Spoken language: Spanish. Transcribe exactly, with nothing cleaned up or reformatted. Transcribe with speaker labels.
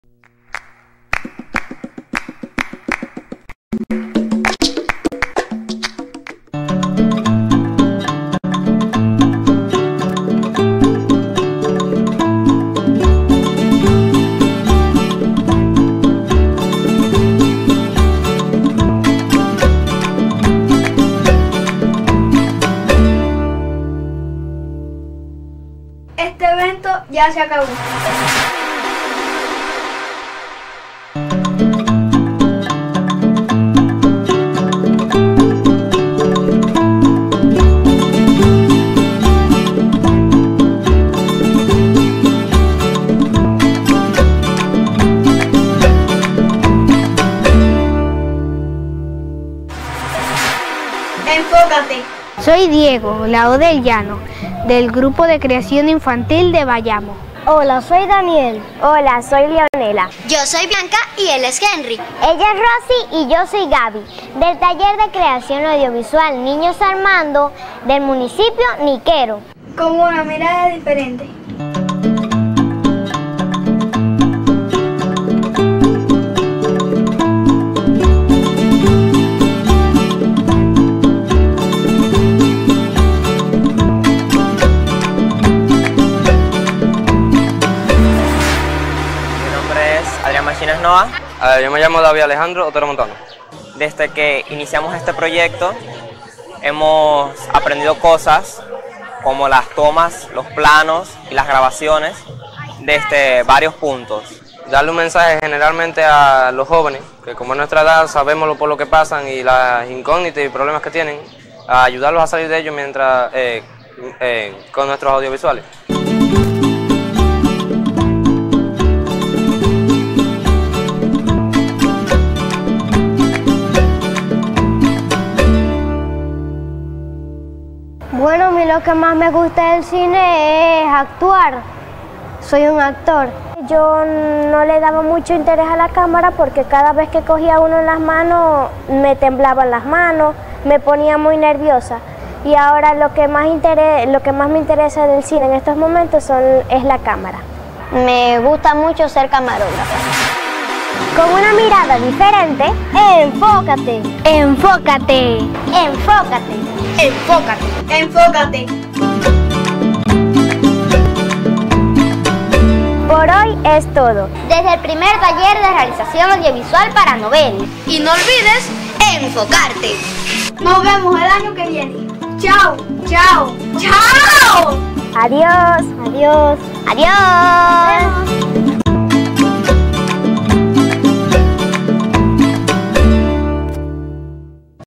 Speaker 1: Este evento ya se acabó. Enfócate.
Speaker 2: Soy Diego, la O del Llano, del grupo de creación infantil de Bayamo.
Speaker 3: Hola, soy Daniel. Hola, soy Leonela.
Speaker 4: Yo soy Bianca y él es Henry.
Speaker 3: Ella es Rosy y yo soy Gaby, del taller de creación audiovisual Niños Armando del municipio Niquero.
Speaker 1: Con una mirada diferente.
Speaker 5: Noa.
Speaker 6: Uh, yo me llamo David Alejandro Otero Montano.
Speaker 5: Desde que iniciamos este proyecto hemos aprendido cosas como las tomas, los planos y las grabaciones desde varios puntos.
Speaker 6: Darle un mensaje generalmente a los jóvenes, que como es nuestra edad sabemos lo, por lo que pasan y las incógnitas y problemas que tienen, a ayudarlos a salir de ellos mientras eh, eh, con nuestros audiovisuales.
Speaker 3: Bueno, a mí lo que más me gusta del cine es actuar. Soy un actor. Yo no le daba mucho interés a la cámara porque cada vez que cogía uno en las manos me temblaban las manos, me ponía muy nerviosa. Y ahora lo que más, interés, lo que más me interesa del cine en estos momentos son, es la cámara. Me gusta mucho ser camarógrafa. Con una mirada diferente, enfócate.
Speaker 2: Enfócate.
Speaker 3: Enfócate.
Speaker 1: Enfócate. Enfócate.
Speaker 3: Por hoy es todo.
Speaker 4: Desde el primer taller de realización audiovisual para Novel.
Speaker 1: Y no olvides enfocarte. Nos vemos el año que viene. Chao, chao, chao.
Speaker 3: Adiós, adiós,
Speaker 4: Adiós.